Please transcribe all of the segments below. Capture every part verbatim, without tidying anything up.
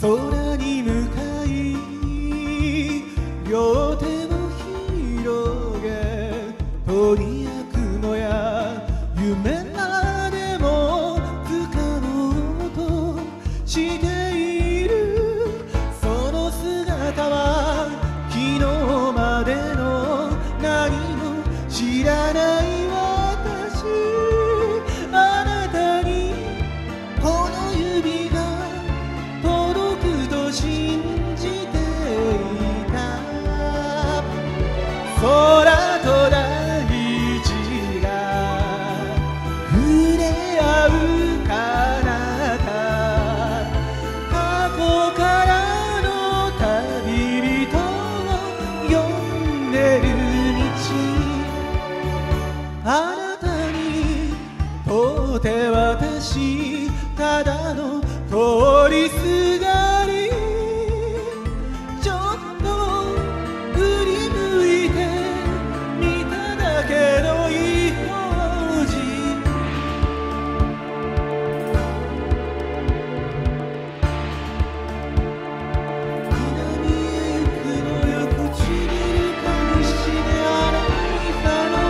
空に向かい両手を広げ取りや雲や夢までも不可能としているその姿は昨日までの何も知らない私あなたにこの指が届くと信じていた空と大地が触れ合う彼方過去からの旅人を呼んでるあなたにとって私ただの通りすがりちょっと振り向いて見ただけの一文字南へ行くのよ唇かみしめあらいさの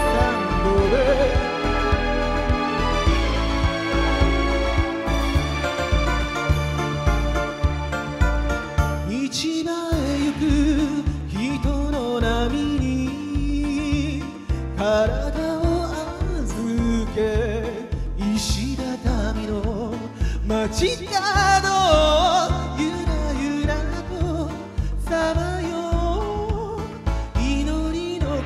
市場へ行く人の波に体を預け石畳の街角ゆらゆらとさまよう祈りの声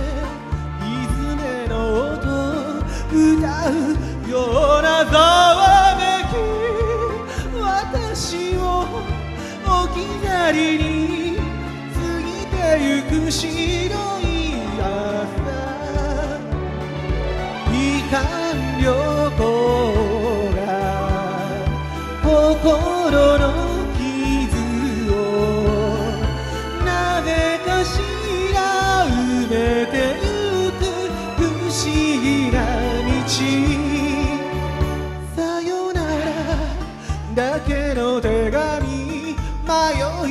泉の音歌うようなざわめき私を置き去りに過ぎてゆく白い朝遺憾旅行が心の傷をなぜかしら埋めてゆく不思議な道さよならだけの手紙迷